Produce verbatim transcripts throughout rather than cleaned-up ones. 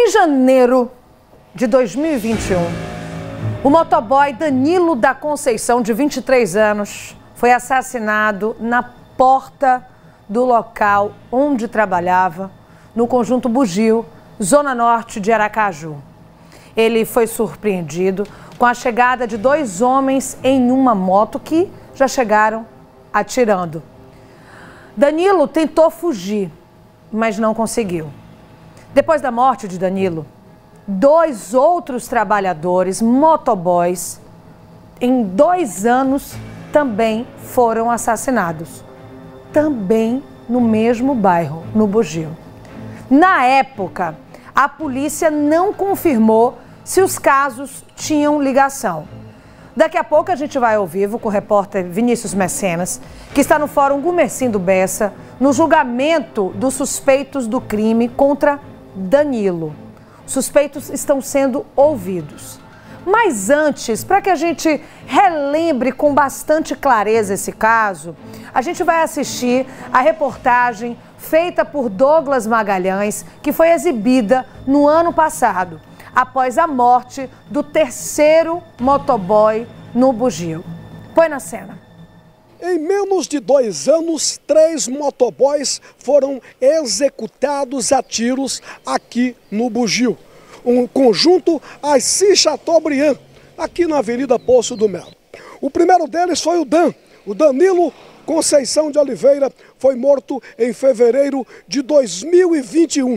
Em janeiro de dois mil e vinte e um, o motoboy Danilo da Conceição, de vinte e três anos, foi assassinado na porta do local onde trabalhava, no Conjunto Bugio, zona norte de Aracaju. Ele foi surpreendido com a chegada de dois homens em uma moto que já chegaram atirando. Danilo tentou fugir, mas não conseguiu. Depois da morte de Danilo, dois outros trabalhadores, motoboys, em dois anos também foram assassinados. Também no mesmo bairro, no Bugio. Na época, a polícia não confirmou se os casos tinham ligação. Daqui a pouco a gente vai ao vivo com o repórter Vinícius Mecenas, que está no Fórum Gumercindo Bessa, no julgamento dos suspeitos do crime contra Danilo. Os suspeitos estão sendo ouvidos. Mas antes, para que a gente relembre com bastante clareza esse caso, a gente vai assistir a reportagem feita por Douglas Magalhães, que foi exibida no ano passado, após a morte do terceiro motoboy no Bugio. Põe na cena. Em menos de dois anos, três motoboys foram executados a tiros aqui no Bugio. Um conjunto Assis Chateaubriand, aqui na Avenida Poço do Melo. O primeiro deles foi o Dan, o Danilo Conceição de Oliveira, foi morto em fevereiro de dois mil e vinte e um.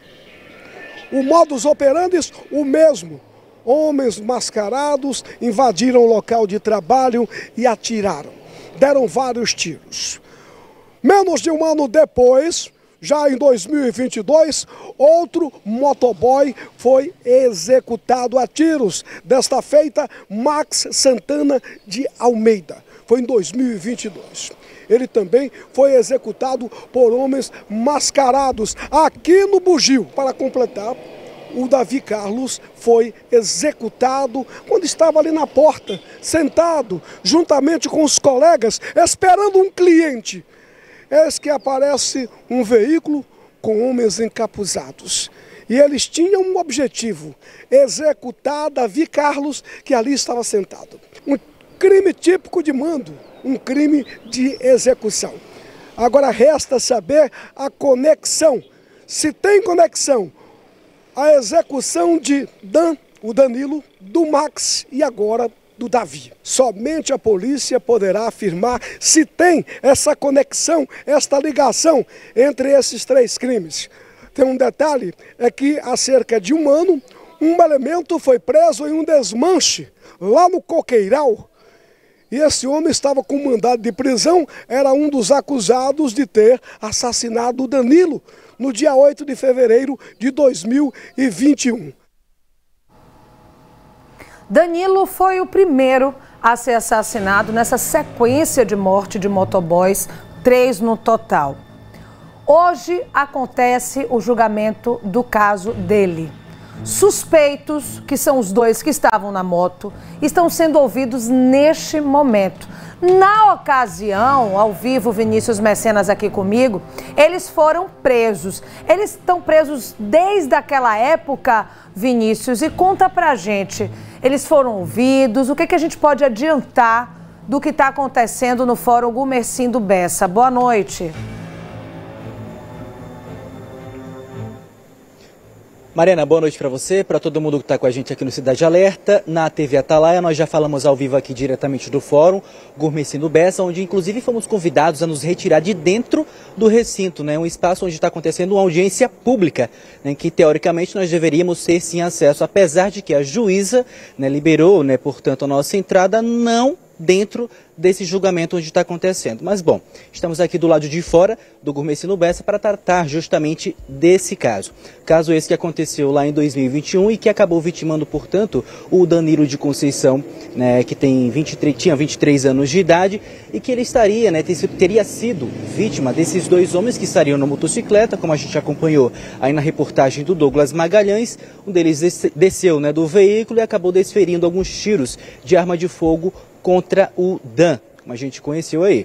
O modus operandi, o mesmo. Homens mascarados invadiram o local de trabalho e atiraram. Deram vários tiros. Menos de um ano depois, já em dois mil e vinte e dois, outro motoboy foi executado a tiros. Desta feita, Max Santana de Almeida. Foi em dois mil e vinte e dois. Ele também foi executado por homens mascarados aqui no Bugio. Para completar, o Davi Carlos foi executado quando estava ali na porta, sentado, juntamente com os colegas, esperando um cliente. Eis que aparece um veículo com homens encapuzados. E eles tinham um objetivo: executar Davi Carlos, que ali estava sentado. Um crime típico de mando, um crime de execução. Agora resta saber a conexão. Se tem conexão, a execução de Dan, o Danilo, do Max e agora do Davi. Somente a polícia poderá afirmar se tem essa conexão, esta ligação entre esses três crimes. Tem um detalhe, é que há cerca de um ano, um elemento foi preso em um desmanche lá no Coqueiral. E esse homem estava com mandado de prisão, era um dos acusados de ter assassinado o Danilo no dia oito de fevereiro de dois mil e vinte e um. Danilo foi o primeiro a ser assassinado nessa sequência de morte de motoboys, três no total. Hoje acontece o julgamento do caso dele. Suspeitos, que são os dois que estavam na moto, estão sendo ouvidos neste momento. Na ocasião, ao vivo, Vinícius Mecenas aqui comigo, eles foram presos. Eles estão presos desde aquela época, Vinícius, e conta pra gente. Eles foram ouvidos, o que, que a gente pode adiantar do que está acontecendo no Fórum Gumercindo Bessa? Boa noite. Mariana, boa noite para você, para todo mundo que está com a gente aqui no Cidade Alerta, na T V Atalaia. Nós já falamos ao vivo aqui diretamente do Fórum Gumercindo Bessa, onde inclusive fomos convidados a nos retirar de dentro do recinto, né? Um espaço onde está acontecendo uma audiência pública, né? Que teoricamente nós deveríamos ter sim acesso, apesar de que a juíza, né, liberou, né, portanto, a nossa entrada, não dentro desse julgamento onde está acontecendo. Mas bom, estamos aqui do lado de fora do Gumercindo Bessa para tratar justamente desse caso. Caso esse que aconteceu lá em dois mil e vinte e um e que acabou vitimando, portanto, o Danilo de Conceição, né, que tem vinte e três, tinha vinte e três anos de idade e que ele estaria, né, teria sido vítima desses dois homens que estariam na motocicleta, como a gente acompanhou aí na reportagem do Douglas Magalhães. Um deles desceu, né, do veículo e acabou desferindo alguns tiros de arma de fogo contra o Dan, como a gente conheceu aí.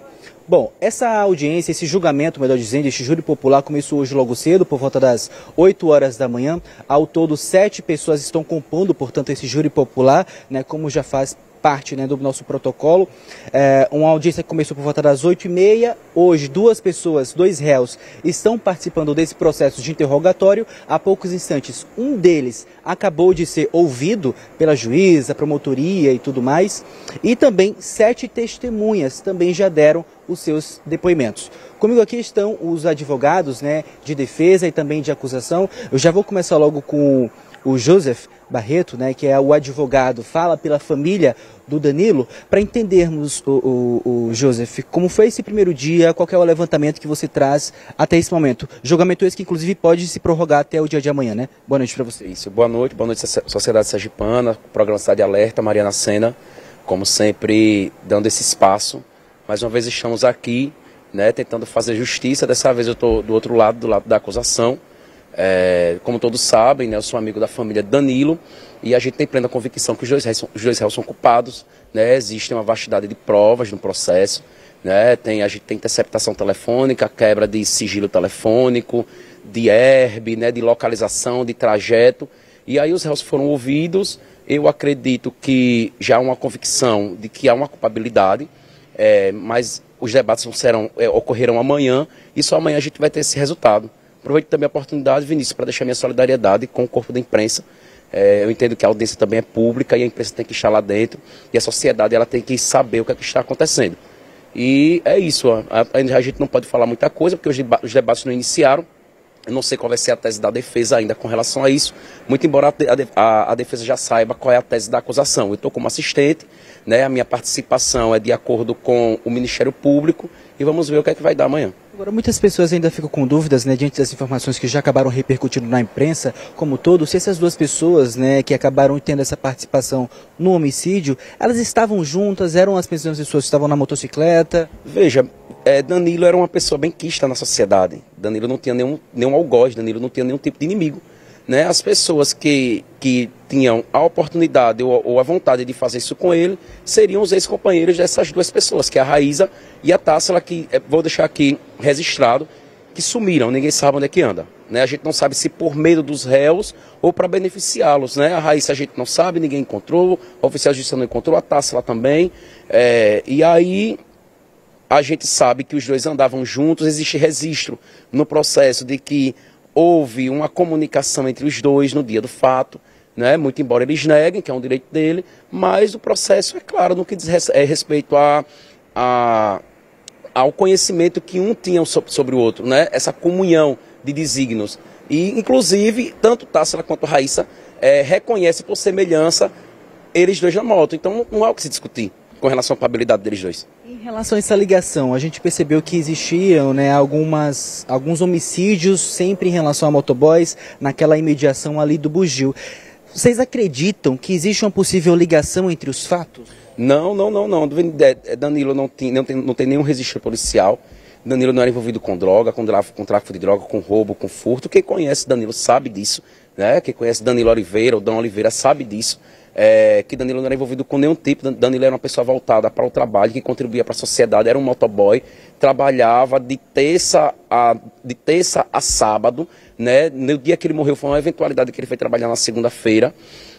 Bom, essa audiência, esse julgamento, melhor dizendo, este júri popular começou hoje logo cedo, por volta das oito horas da manhã. Ao todo, sete pessoas estão compondo, portanto, esse júri popular, né, como já faz parte, né, do nosso protocolo. É, uma audiência que começou por volta das oito e meia. Hoje, duas pessoas, dois réus, estão participando desse processo de interrogatório. Há poucos instantes, um deles acabou de ser ouvido pela juíza, promotoria e tudo mais. E também sete testemunhas também já deram os seus depoimentos. Comigo aqui estão os advogados, né, de defesa e também de acusação. Eu já vou começar logo com o Joseph Barreto, né, que é o advogado, fala pela família do Danilo, para entendermos, o, o, o Joseph, como foi esse primeiro dia, qual é o levantamento que você traz até esse momento. Julgamento esse que, inclusive, pode se prorrogar até o dia de amanhã, né? Boa noite para você. Isso, boa noite, boa noite, Sociedade Sergipana, programa Cidade Alerta, Mariana Sena, como sempre, dando esse espaço. Mais uma vez estamos aqui, né, tentando fazer justiça. Dessa vez eu estou do outro lado, do lado da acusação. É, como todos sabem, né, eu sou amigo da família Danilo e a gente tem plena convicção que os dois réus, os dois réus são culpados, né, existe uma vastidade de provas no processo, né, tem, a gente tem interceptação telefônica, quebra de sigilo telefônico, de herb, né, de localização, de trajeto, e aí os réus foram ouvidos. Eu acredito que já há uma convicção de que há uma culpabilidade, é, mas os debates serão, é, ocorrerão amanhã e só amanhã a gente vai ter esse resultado. Aproveito também a oportunidade, Vinícius, para deixar minha solidariedade com o corpo da imprensa. É, eu entendo que a audiência também é pública e a imprensa tem que estar lá dentro e a sociedade ela tem que saber o que, é que está acontecendo. E é isso, a, a, a gente não pode falar muita coisa porque os, deba os debates não iniciaram. Eu não sei qual vai ser a tese da defesa ainda com relação a isso, muito embora a, a, a defesa já saiba qual é a tese da acusação. Eu estou como assistente, né, a minha participação é de acordo com o Ministério Público e vamos ver o que é que vai dar amanhã. Agora, muitas pessoas ainda ficam com dúvidas, né, diante das informações que já acabaram repercutindo na imprensa como todo, se essas duas pessoas, né, que acabaram tendo essa participação no homicídio, elas estavam juntas, eram as mesmas pessoas que estavam na motocicleta? Veja, é, Danilo era uma pessoa bem quista na sociedade. Danilo não tinha nenhum, nenhum algoz, Danilo não tinha nenhum tipo de inimigo. Né? As pessoas que, que tinham a oportunidade ou, ou a vontade de fazer isso com ele seriam os ex-companheiros dessas duas pessoas, que é a Raíza e a Tássila, que é, vou deixar aqui registrado, que sumiram, ninguém sabe onde é que anda. Né? A gente não sabe se por medo dos réus ou para beneficiá-los. Né? A Raíssa a gente não sabe, ninguém encontrou, o oficial de justiça não encontrou, a Tássila também. É, e aí a gente sabe que os dois andavam juntos, existe registro no processo de que houve uma comunicação entre os dois no dia do fato, né? Muito embora eles neguem, que é um direito dele, mas o processo é claro no que diz res, é, respeito a, a, ao conhecimento que um tinha sobre, sobre o outro, né? Essa comunhão de desígnios. E, inclusive, tanto Tássila quanto Raíssa é, reconhecem por semelhança eles dois na moto. Então não há o que se discutir com relação à culpabilidade deles dois. Em relação a essa ligação, a gente percebeu que existiam, né, algumas, alguns homicídios sempre em relação a motoboys naquela imediação ali do Bugio. Vocês acreditam que existe uma possível ligação entre os fatos? Não, não, não, não. Danilo não tem, não tem, não tem nenhum registro policial. Danilo não era envolvido com droga, com tráfico, com tráfico de droga, com roubo, com furto. Quem conhece Danilo sabe disso, né? Quem conhece Danilo Oliveira ou Dan Oliveira sabe disso. É, que Danilo não era envolvido com nenhum tipo. Danilo era uma pessoa voltada para o trabalho, que contribuía para a sociedade, era um motoboy, trabalhava de terça a, de terça a sábado, né? No dia que ele morreu foi uma eventualidade que ele foi trabalhar na segunda-feira,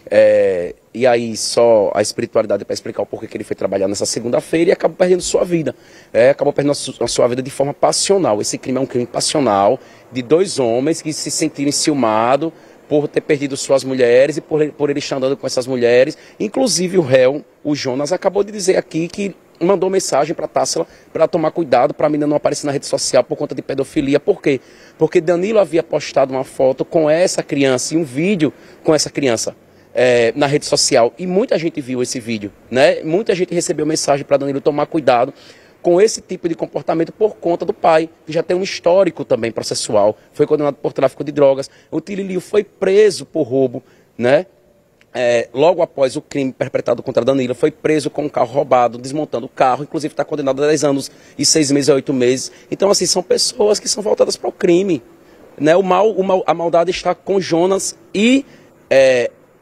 é, e aí só a espiritualidade para explicar o porquê que ele foi trabalhar nessa segunda-feira e acabou perdendo sua vida, é, acabou perdendo a, su a sua vida de forma passional. Esse crime é um crime passional de dois homens que se sentiram enciumados por ter perdido suas mulheres e por, por ele estar andando com essas mulheres. Inclusive o réu, o Jonas, acabou de dizer aqui que mandou mensagem para a Tássila para tomar cuidado para a menina não aparecer na rede social por conta de pedofilia. Por quê? Porque Danilo havia postado uma foto com essa criança e um vídeo com essa criança é, na rede social. E muita gente viu esse vídeo, né? Muita gente recebeu mensagem para Danilo tomar cuidado com esse tipo de comportamento por conta do pai, que já tem um histórico também processual, foi condenado por tráfico de drogas. O Tirilio foi preso por roubo, né? É, logo após o crime perpetrado contra Danilo, foi preso com um carro roubado, desmontando o carro, inclusive está condenado a dez anos e seis meses a oito meses. Então, assim, são pessoas que são voltadas para o crime, né? O mal, o mal, a maldade está com Jonas e é,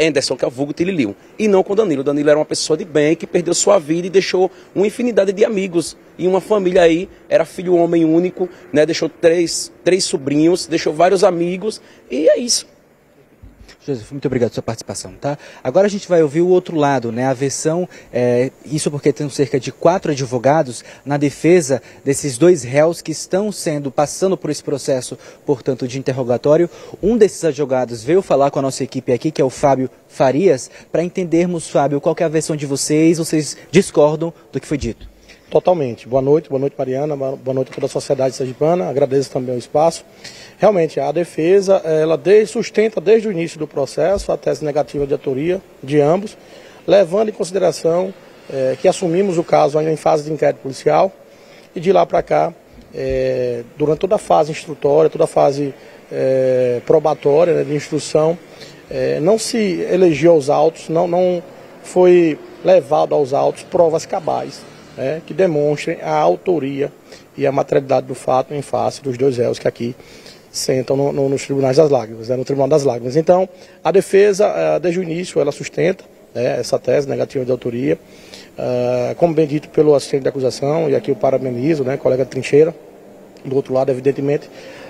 Anderson, que é o vulgo Tililiu, e não com Danilo. Danilo era uma pessoa de bem, que perdeu sua vida e deixou uma infinidade de amigos. E uma família aí, era filho homem único, né? Deixou três, três sobrinhos, deixou vários amigos, e é isso. Joseph, muito obrigado pela sua participação, tá? Agora a gente vai ouvir o outro lado, né? A versão, é, isso porque tem cerca de quatro advogados na defesa desses dois réus que estão sendo, passando por esse processo, portanto, de interrogatório. Um desses advogados veio falar com a nossa equipe aqui, que é o Fábio Farias, para entendermos, Fábio, qual que é a versão de vocês, vocês discordam do que foi dito? Totalmente. Boa noite, boa noite, Mariana, boa noite a toda a sociedade sergipana, agradeço também o espaço. Realmente, a defesa, ela desde, sustenta desde o início do processo a tese negativa de autoria de ambos, levando em consideração é, que assumimos o caso ainda em fase de inquérito policial e de lá para cá, é, durante toda a fase instrutória, toda a fase é, probatória, né, de instrução, é, não se elegeu aos autos, não, não foi levado aos autos provas cabais, É, que demonstrem a autoria e a materialidade do fato em face dos dois réus que aqui sentam no, no, nos tribunais das lágrimas, né, no Tribunal das Lágrimas. Então, a defesa, uh, desde o início, ela sustenta né, essa tese negativa de autoria, uh, como bem dito pelo assistente de acusação, e aqui eu parabenizo, né, colega Trincheira, do outro lado, evidentemente,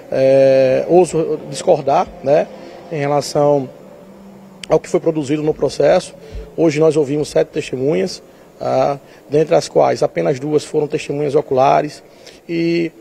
é, ouso discordar né, em relação ao que foi produzido no processo. Hoje nós ouvimos sete testemunhas, Ah, dentre as quais apenas duas foram testemunhas oculares e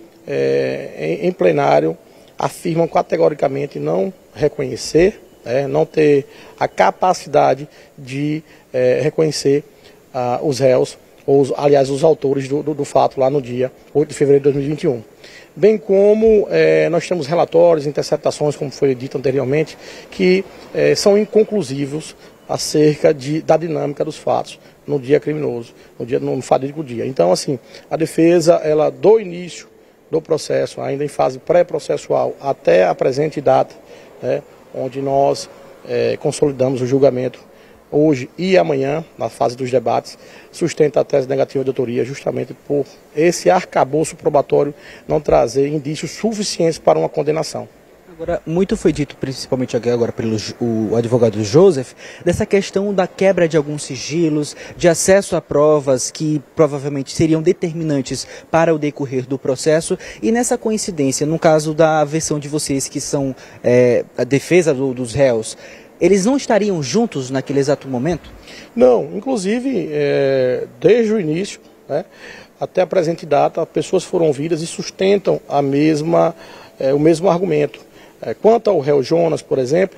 é, em, em plenário afirmam categoricamente não reconhecer, é, não ter a capacidade de é, reconhecer ah, os réus, ou os, aliás os autores do, do, do fato lá no dia oito de fevereiro de dois mil e vinte e um. Bem como é, nós temos relatórios, interceptações, como foi dito anteriormente, que é, são inconclusivos acerca de, da dinâmica dos fatos no dia criminoso, no, dia, no fatídico dia. Então, assim, a defesa, ela do início do processo, ainda em fase pré-processual, até a presente data, né, onde nós é, consolidamos o julgamento hoje e amanhã, na fase dos debates, sustenta a tese negativa de autoria, justamente por esse arcabouço probatório não trazer indícios suficientes para uma condenação. Agora, muito foi dito, principalmente agora pelo o advogado Joseph, dessa questão da quebra de alguns sigilos, de acesso a provas que provavelmente seriam determinantes para o decorrer do processo, e nessa coincidência, no caso da versão de vocês, que são é, a defesa do, dos réus, eles não estariam juntos naquele exato momento? Não, inclusive, é, desde o início, né, até a presente data, pessoas foram ouvidas e sustentam a mesma, é, o mesmo argumento. É, quanto ao réu Jonas, por exemplo,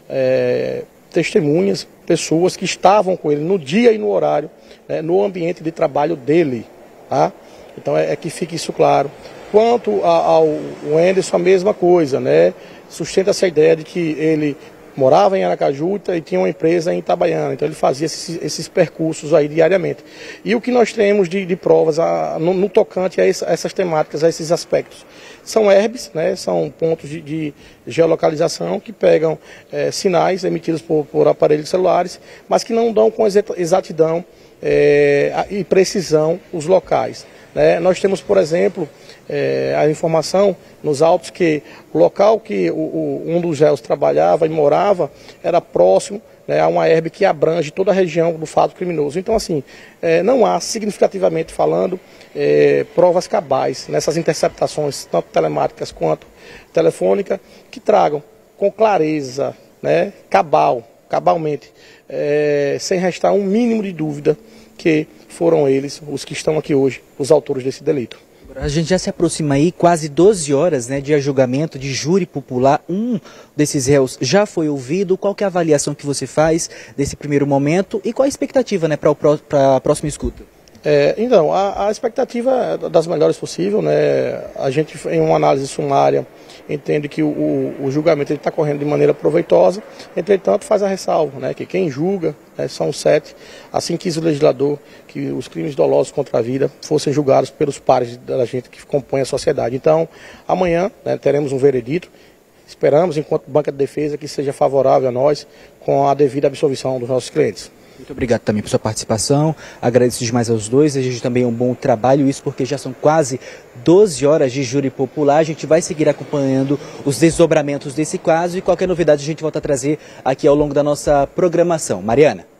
é, testemunhas, pessoas que estavam com ele no dia e no horário, né, no ambiente de trabalho dele. Tá? Então é, é que fique isso claro. Quanto a, ao Anderson, a mesma coisa, né? Sustenta-se a ideia de que ele morava em Aracaju e tinha uma empresa em Itabaiana, então ele fazia esses, esses percursos aí diariamente. E o que nós temos de, de provas a, no, no tocante a, essa, a essas temáticas, a esses aspectos? São herbes, né, são pontos de, de geolocalização que pegam é, sinais emitidos por, por aparelhos celulares, mas que não dão com exatidão é, e precisão os locais. Né? Nós temos, por exemplo, é, a informação nos autos que o local que o, o, um dos réus trabalhava e morava era próximo, né, a uma herbe que abrange toda a região do fato criminoso. Então, assim, é, não há, significativamente falando, é, provas cabais nessas interceptações, tanto telemáticas quanto telefônicas, que tragam com clareza, né, cabal, cabalmente, é, sem restar um mínimo de dúvida que foram eles, os que estão aqui hoje, os autores desse delito. A gente já se aproxima aí quase doze horas, né, de julgamento, de júri popular. Um desses réus já foi ouvido. Qual que é a avaliação que você faz desse primeiro momento e qual a expectativa, né, para a próxima escuta? É, então, a, a expectativa é das melhores possível, né? A gente, em uma análise sumária, entende que o, o, o julgamento está correndo de maneira proveitosa, entretanto faz a ressalva, né, que quem julga, né, são sete, assim quis o legislador que os crimes dolosos contra a vida fossem julgados pelos pares da gente que compõe a sociedade. Então, amanhã, né, teremos um veredito, esperamos, enquanto banca de defesa, que seja favorável a nós com a devida absolvição dos nossos clientes. Muito obrigado também por sua participação, agradeço demais aos dois, desejo também um bom trabalho, isso porque já são quase doze horas de júri popular, a gente vai seguir acompanhando os desdobramentos desse caso e qualquer novidade a gente volta a trazer aqui ao longo da nossa programação. Mariana.